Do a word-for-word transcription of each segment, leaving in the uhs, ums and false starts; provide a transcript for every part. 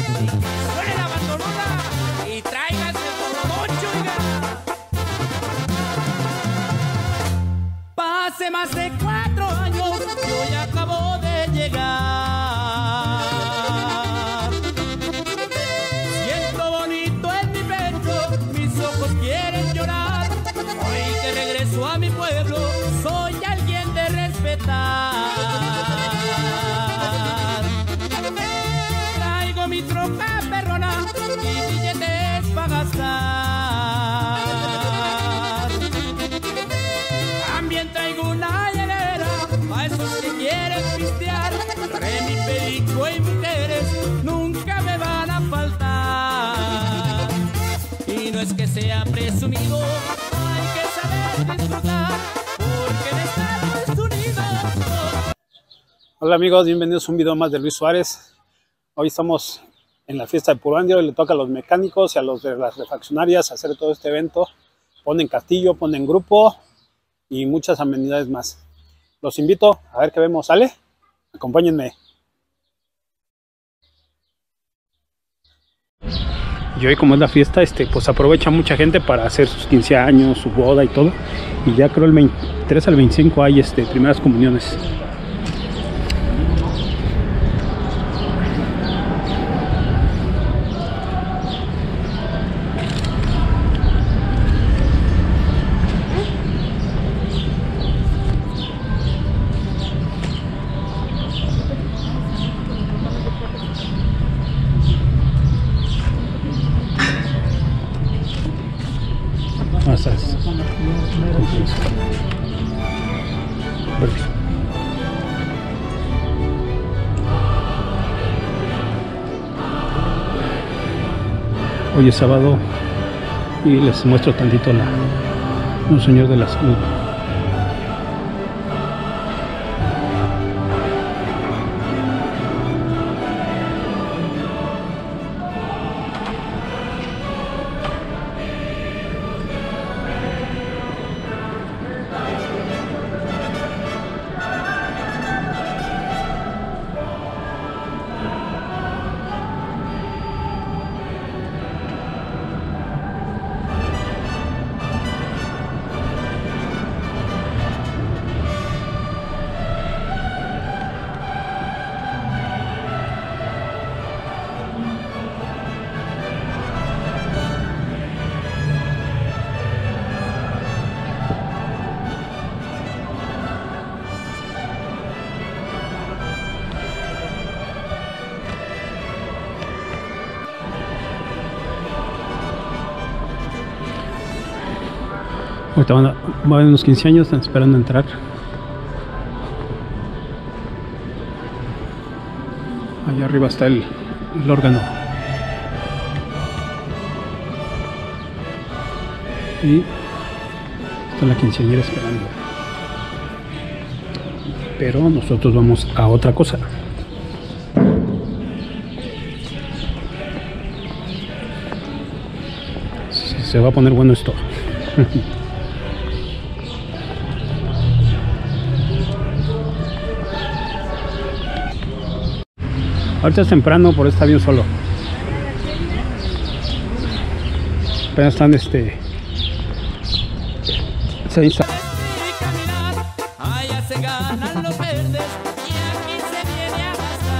¡Suena la bandolona! Y tráiganse todo mucho, oiga. Hace más de cuatro años yo ya acabo de llegar. Siento bonito en mi pecho, mis ojos quieren llorar. Hoy que regreso a mi pueblo, soy alguien de respetar. Traigo mi troca perrona y billetes para gastar. También traigo una llenera a esos que quieren pistear. Remi, perico y mujeres nunca me van a faltar. Y no es que sea presumido, hay que saber disfrutar, porque en Estados Unidos. Hola amigos, bienvenidos a un video más de Luis Suárez. Hoy estamos en la fiesta de Puro Andiro y le toca a los mecánicos y a los de las refaccionarias hacer todo este evento. Ponen castillo, ponen grupo y muchas amenidades más. Los invito a ver qué vemos. ¿Sale? Acompáñenme. Y hoy, como es la fiesta, este, pues aprovecha mucha gente para hacer sus quince años, su boda y todo. Y ya creo el veintitrés al veinticinco hay este, primeras comuniones. Masas. Perfecto. Hoy es sábado y les muestro tantito la un señor de la salud. Ahorita van a, van a unos quince años, están esperando entrar. Allá arriba está el, el órgano. Y está la quinceañera esperando. Pero nosotros vamos a otra cosa. Se va a poner bueno esto. Ahorita es temprano, por eso está bien solo. Apenas están este. Se insta. Allá se ganan los verdes y aquí se viene a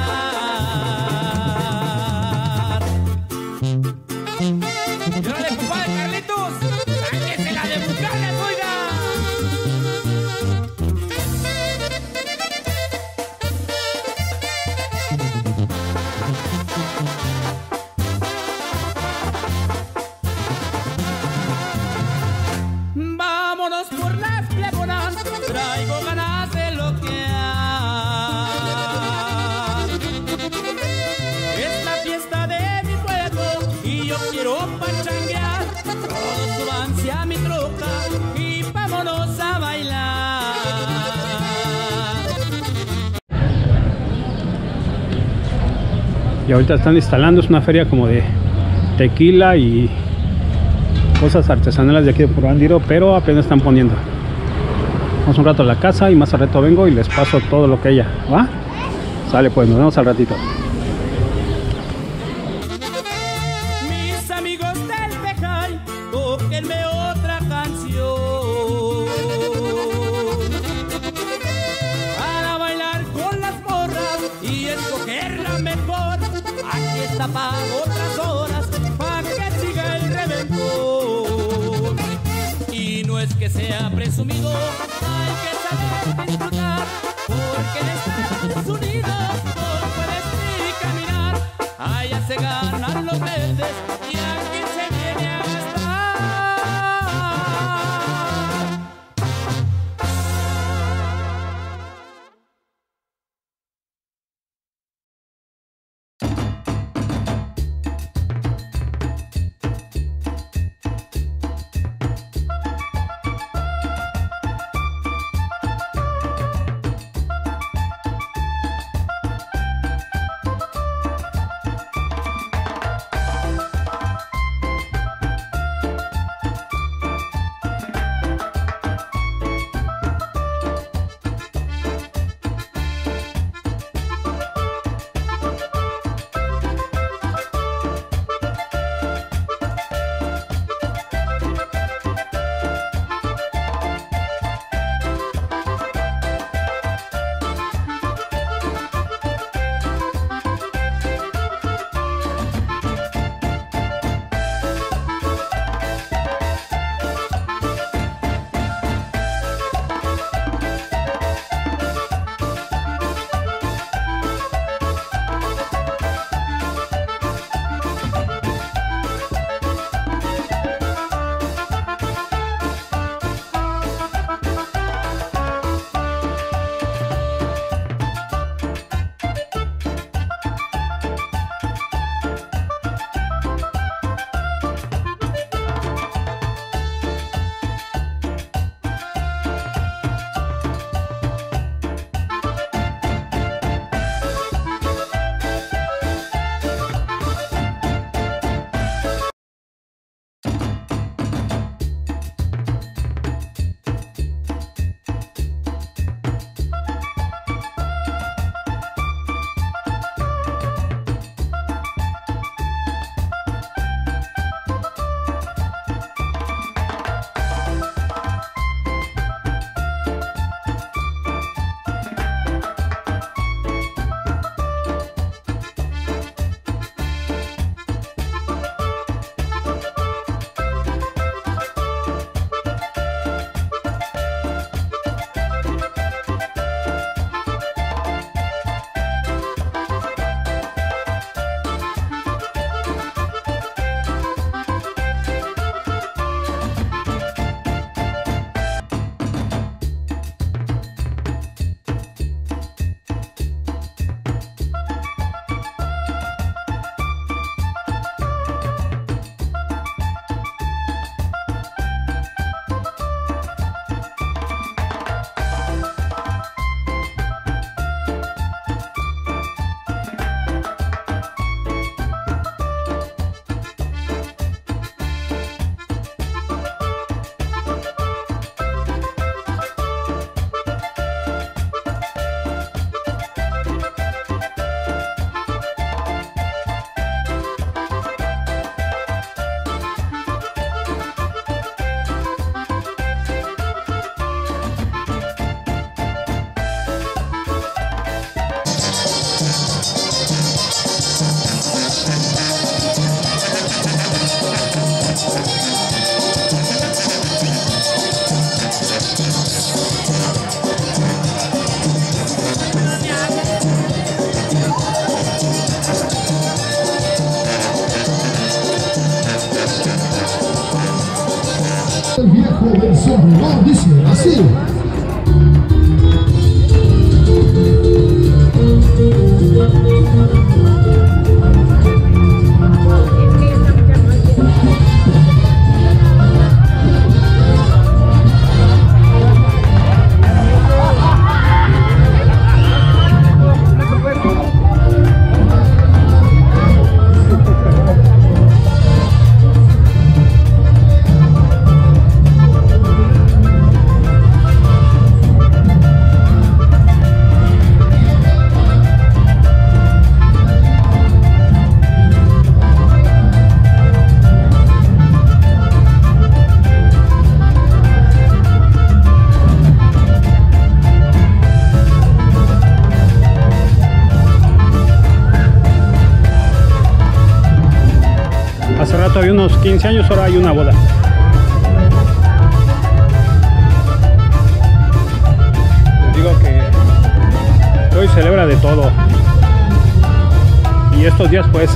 gastar. Y órale, compadre Carlitos, sáquese la de Bucanes, oiga. Vámonos por las plebonas, traigo ganas de loquear. Es la fiesta de mi pueblo y yo quiero pachanguear. Todos súbanse a mi troca y vámonos a bailar. Y ahorita están instalando, es una feria como de tequila y cosas artesanales de aquí de Puro Andiro, pero apenas están poniendo. Vamos un rato a la casa y más al rato vengo y les paso todo lo que haya. ¿Va? Sale pues, nos vemos al ratito. destapa otras horas para que siga el reventón. Y no es que sea presumido, hay que saber disfrutar, porque en Estados Unidos no puedes ni caminar. Allá se ganan los verdes y aquí se viene a gastar. El viejo versión no dice así. Hace rato había unos quince años, ahora hay una boda. Les digo que hoy celebra de todo. Y estos días pues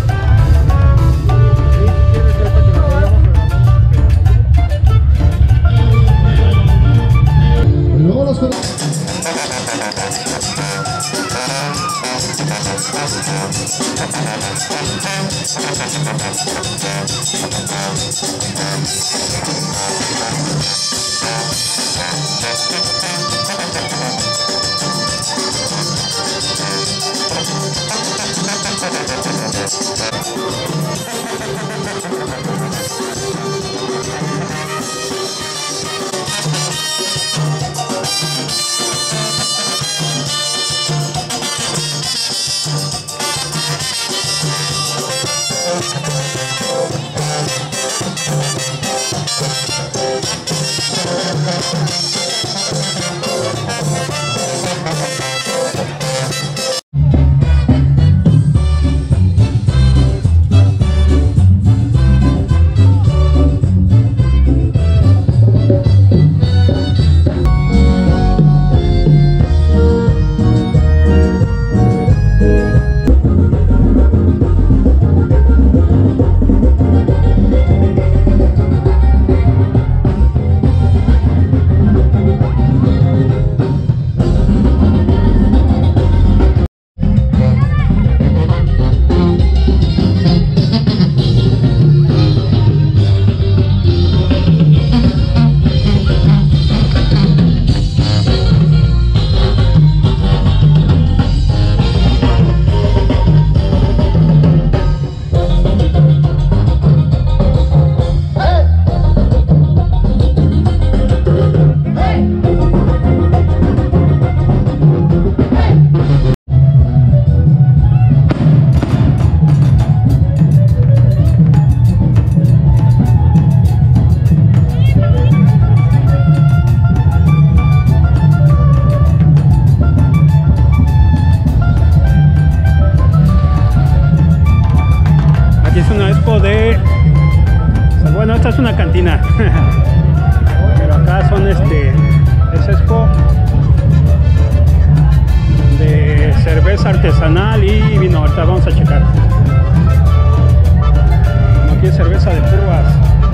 bueno, esta es una cantina, pero acá son este, es expo de cerveza artesanal y vino. Ahorita vamos a checar. Como aquí es cerveza de curvas.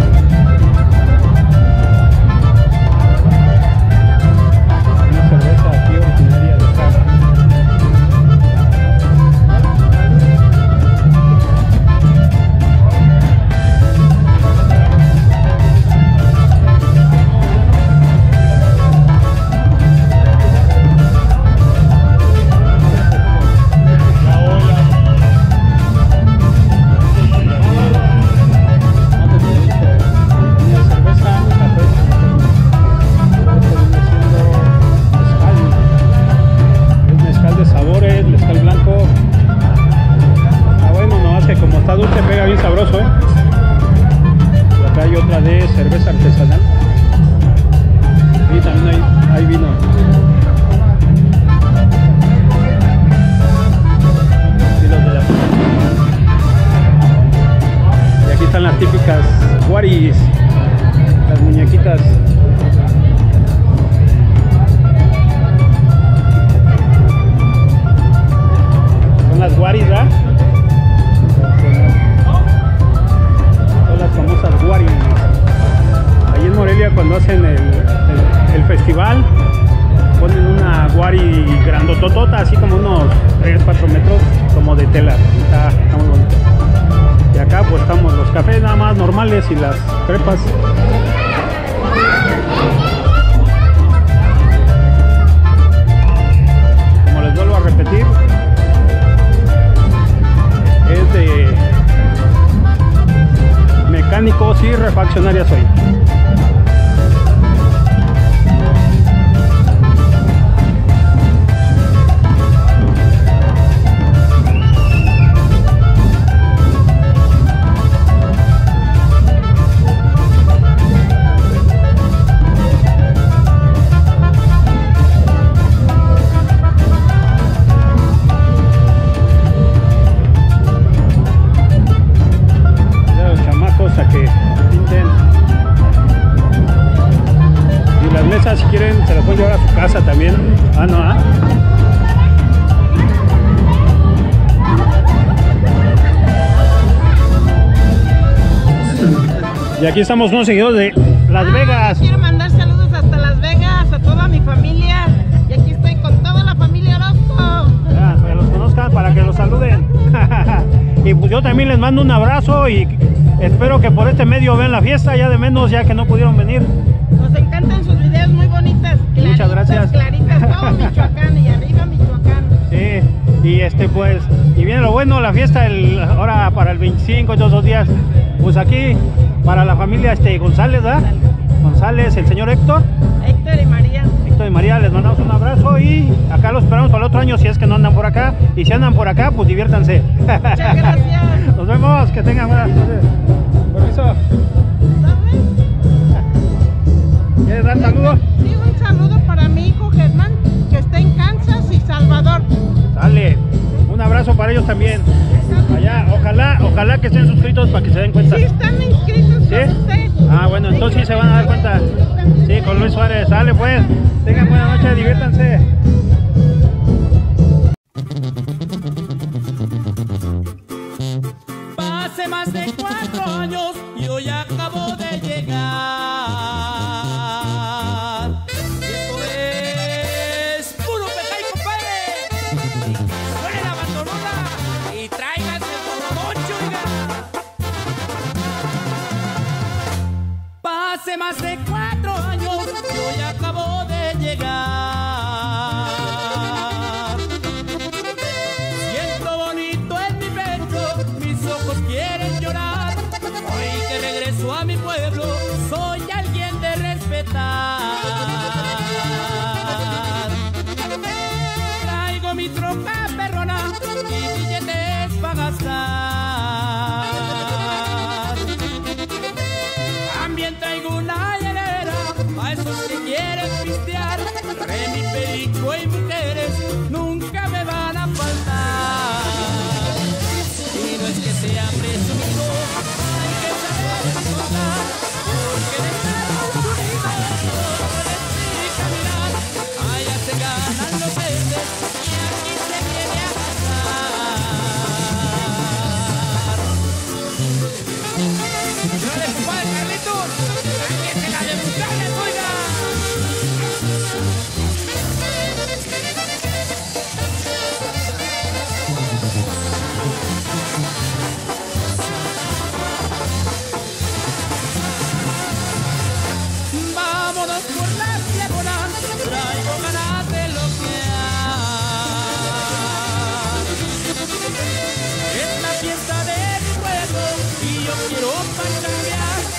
Una cerveza aquí originaria de acá. Cerveza artesanal y también hay, hay vino. Y, los de la... y aquí están las típicas guaris, las muñequitas. Son las guaris, ¿verdad? Son las famosas guaris. Ahí en Morelia, cuando hacen el, el, el festival, ponen una guari grandototota, así como unos tres a cuatro metros, como de tela. Está, está muy bonito. Y acá pues estamos los cafés nada más normales y las crepas. Como les vuelvo a repetir, es de mecánicos y refaccionarias hoy. Y aquí estamos unos seguidores de Las Ah, Vegas. Quiero mandar saludos hasta Las Vegas, a toda mi familia. Y aquí estoy con toda la familia Orozco. Ya, que los conozcan para que los saluden. Y pues yo también les mando un abrazo y espero que por este medio vean la fiesta, ya de menos, ya que no pudieron venir. Nos encantan sus videos muy bonitas. Claritas, Muchas gracias. Claritas, todo Michoacán y arriba Michoacán. Sí, y este pues, y viene lo bueno, la fiesta el, ahora para el veinticinco, todos los días, pues aquí para la familia este González, ¿verdad? González, el señor Héctor. Héctor y María. Héctor y María, les mandamos un abrazo y acá los esperamos para el otro año si es que no andan por acá. Y si andan por acá, pues diviértanse. Muchas gracias. Nos vemos, que tengan buenas tardes. Permiso. ¿Sabes? ¿Quieres dar saludos? Sí, un saludo para mi hijo Germán, que está en Kansas y Salvador. Sale. Un abrazo para ellos también. Allá, ojalá, ojalá que estén suscritos para que se den cuenta. Sí, están inscritos ¿Sí? con usted. Ah, bueno, entonces sí se van a dar cuenta. Sí, con Luis Suárez. Sale pues. Tengan buena noche, diviértanse. Hace más de cuatro años y hoy acabo de llegar. Y esto es puro pecay, compadre. Suene la bandolona y tráiganse el borrocho, oiga. Hace más de cuatro años y hoy acabo de llegar. Siento bonito en mi pecho, mis ojos quieren llorar. Hoy que regreso a mi pueblo, soy alguien de respetar. Traigo mi troca perrona y billetes para gastar. También traigo una hielera a esos que quieren pistear. Remi, perico y mujeres nunca me van a faltar. Y no es que sea presumido, hay que saber contar, porque en Estados Unidos les pica mirar. Allá se ganan los peces y aquí se viene a gastar. No le compadre Carlitos, aquí se la de buscarles, oiga. Vámonos por las diagonal, traigo ganas de loquear. Es la fiesta de mi pueblo y yo quiero pachanguear.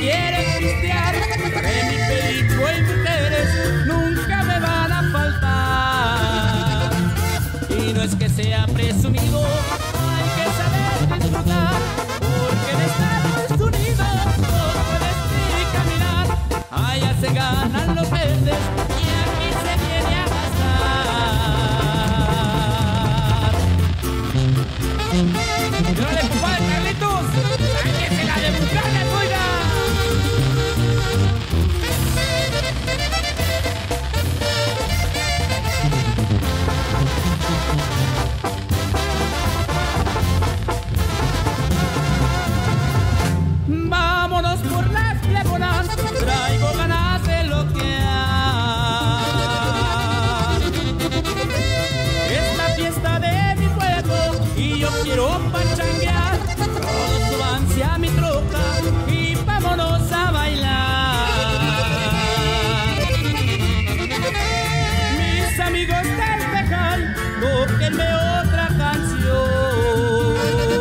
quieren pistear, Remy, perico y mujeres nunca me van a faltar. Y no es que sea presumido, hay que saber disfrutar, porque en Estados Unidos no puedes ni caminar. Allá se ganan los verdes y aquí se viene a gastar. ¡Órale, compadre Carlitos! ¡Sáquese la de Bucanas, oiga! Vámonos por las plegonas, traigo ganas de loquear. Es la fiesta de mi pueblo y yo quiero pachanguear. Todos súbanse a mi troca y vámonos a bailar. Mis amigos del Tejal, tóquenme otra canción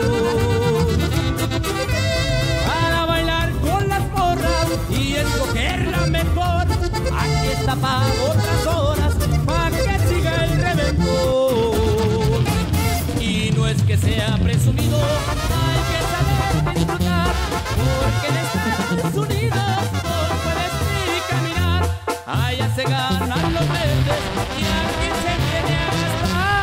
para bailar con las morras y escoger la mejor. Aquí está para otras horas, para que siga el reventón. Y no es que sea presumido, hay que saber disfrutar, porque en Estados Unidos no puedes ni caminar. Allá se ganan los verdes y aquí se viene a gastar.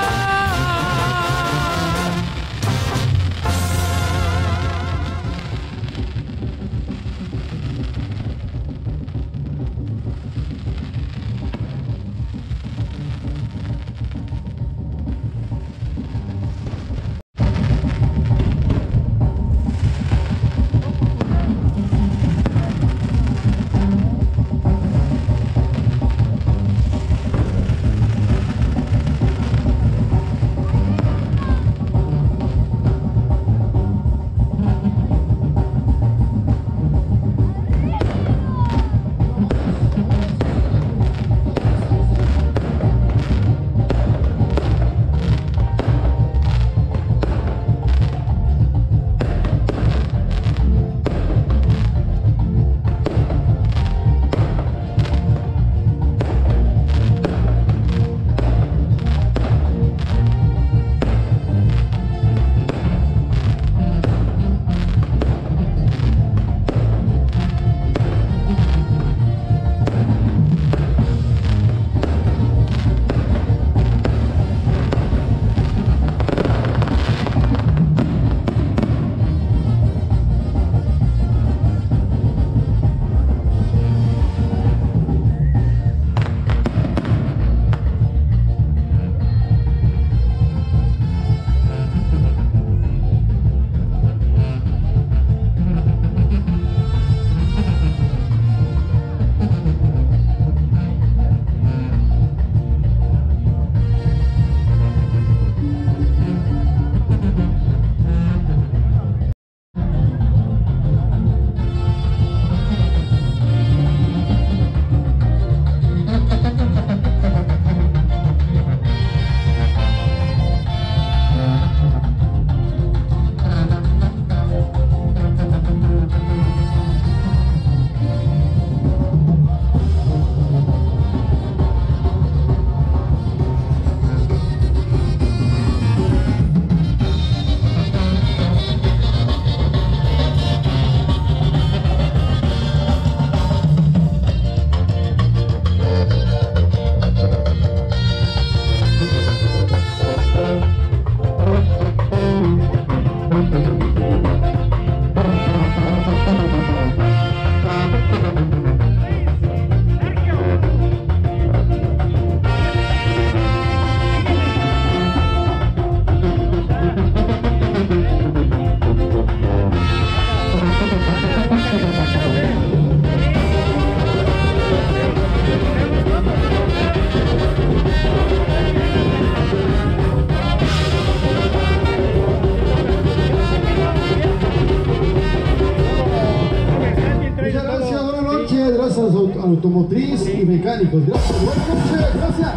automotriz y mecánicos. Gracias, buenas noches, gracias.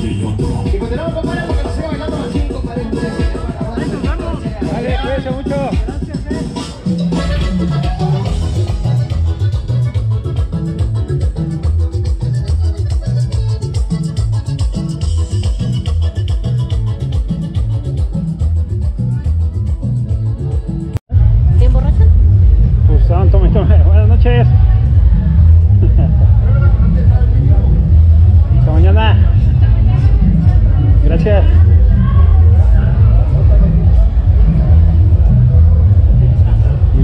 Y continuamos, compadre, porque nos sigue bailando los cinco, compadre. Dale, cuídense mucho.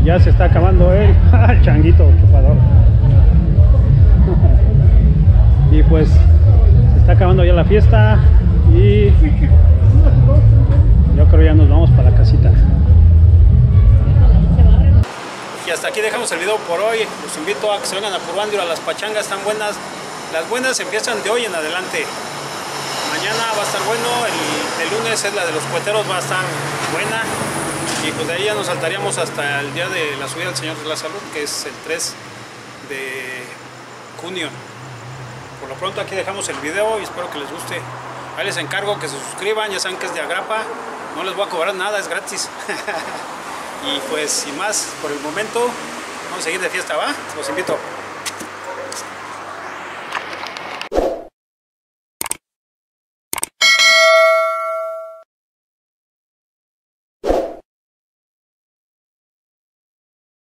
ya se está acabando el changuito chupador. Y pues se está acabando ya la fiesta y yo creo ya nos vamos para la casita. Y hasta aquí dejamos el video por hoy. Los invito a que se vengan a Purruandio, a las pachangas están buenas. Las buenas empiezan de hoy en adelante. Mañana va a estar bueno, el, el lunes es la de los cueteros, va a estar buena. Y pues de ahí ya nos saltaríamos hasta el día de la subida del Señor de la Salud, que es el tres de junio. Por lo pronto aquí dejamos el video y espero que les guste. Ahí les encargo que se suscriban, ya saben que es de Agrapa, no les voy a cobrar nada, es gratis. Y pues sin más, por el momento, vamos a seguir de fiesta, ¿va? Los invito.